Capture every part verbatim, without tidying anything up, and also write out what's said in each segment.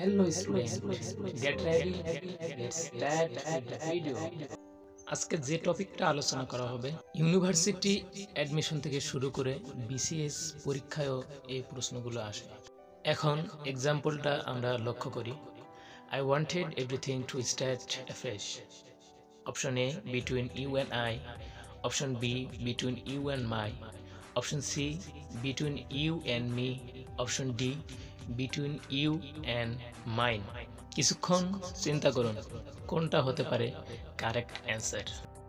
Hello students, get ready, get start with the video. আজকে যে টপিকটা আলোচনা করা হবে ইউনিভার্সিটি অ্যাডমিশন থেকে শুরু করে বিসিএস পরীক্ষায়ও এই প্রশ্নগুলো আসে। এখন এক্সাম্পলটা আমরা লক্ষ্য করি। I wanted everything to start afresh. Option A, between you and I. Option B, between you and my. Option C, between you and me. Option D, between you and mine. কিছুক্ষণ চিন্তা করুন কোনটা হতে পারে কারেক্ট অ্যান্সার।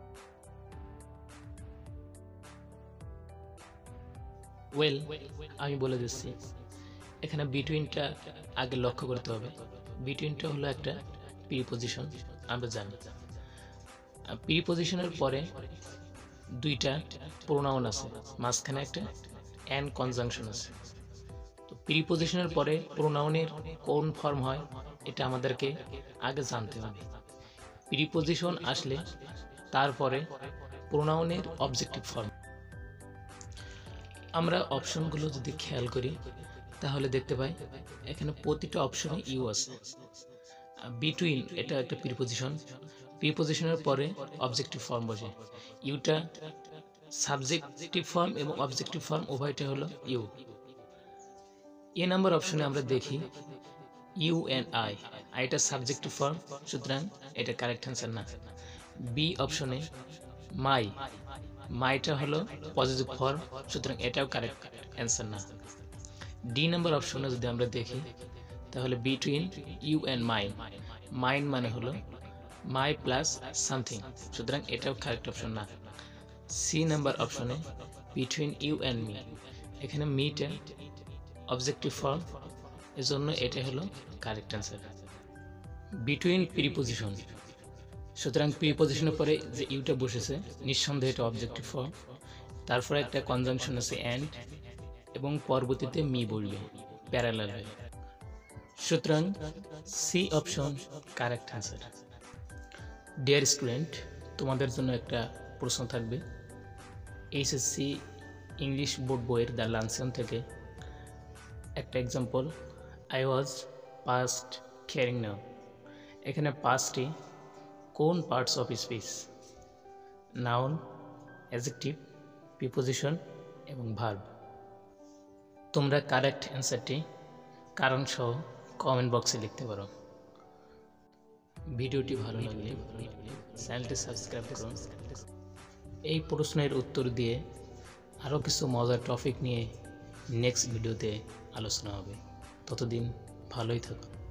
ওয়েল আমি বলে দিচ্ছি, এখানে বিটুইনটা আগে লক্ষ্য করতে হবে। বিটুইনটা হলো একটা প্রিপজিশন, আমরা জানি। প্রিপজিশনের পরে দুইটা প্রোনাউন আছে, মাঝখানে একটা অ্যান্ড কনজাংশন আছে। তো প্রিপজিশনের পরে প্রোনাউনের কোন ফর্ম হয় এটা আমাদেরকে আগে জানতে হবে। প্রিপজিশন আসলে তারপরে প্রোনাউনের অবজেক্টিভ ফর্ম। আমরা অপশনগুলো যদি খেয়াল করি তাহলে দেখতে পাই এখানে প্রতিটা অপশনে ইউ আছে। বিটুইন এটা একটা প্রিপজিশন, প্রিপজিশনের পরে অবজেক্টিভ ফর্ম বসে। ইউটা সাবজেক্টিভ ফর্ম এবং অবজেক্টিভ ফর্ম উভয়টা হলো ইউ। এ নাম্বার অপশনে আমরা দেখি ইউ অ্যান্ড আই, এটা সাবজেক্টিভ ফর্ম, সুতরাং এটা কারেক্ট অ্যান্সার না। বি অপশনে মাই, মাইটা হলো পজিটিভ ফর্ম, সুতরাং এটাও কারেক্ট অ্যান্সার না। ডি নাম্বার অপশনে যদি আমরা দেখি তাহলে between you and mine, mine মানে হলো মাই প্লাস সামথিং, সুতরাং এটাও কারেক্ট অপশন না। সি নাম্বার অপশনে বিটুইন ইউ অ্যান্ড মি, এখানে মিটা অবজেক্টিভ ফর্ম, এজন্য এটা হলো কারেক্ট অ্যান্সার। বিটুইন প্রিপজিশন, সুতরাং প্রিপজিশনের পরে যে ইউটা বসেছে নিঃসন্দেহে এটা অবজেক্টিভ ফর্ম, তারপরে একটা কনজাংশন আছে অ্যান্ড, এবং পরবর্তীতে মি বলবে প্যারালাল হয়ে, সুতরাং C option correct answer. Dear student, তোমাদের জন্য একটা প্রশ্ন থাকবে। এইচএসসি ইংলিশ বোর্ড বইয়ের দ্য লানসিয়ন থেকে একটা example, I was past caring now. এখানে পাস্টে কোন parts of speech? Noun, adjective, preposition এবং ভার্ব। তোমরা কারেক্ট অ্যান্সারটি কারণ সহ কমেন্ট বক্সে লিখতে পারো। ভিডিওটি ভালো লাগলে চ্যানেলটি সাবস্ক্রাইব করুন। এই প্রশ্নের উত্তর দিয়ে আরও কিছু মজার টপিক নিয়ে নেক্সট ভিডিওতে আলোচনা হবে। ততদিন ভালোই থাকুন।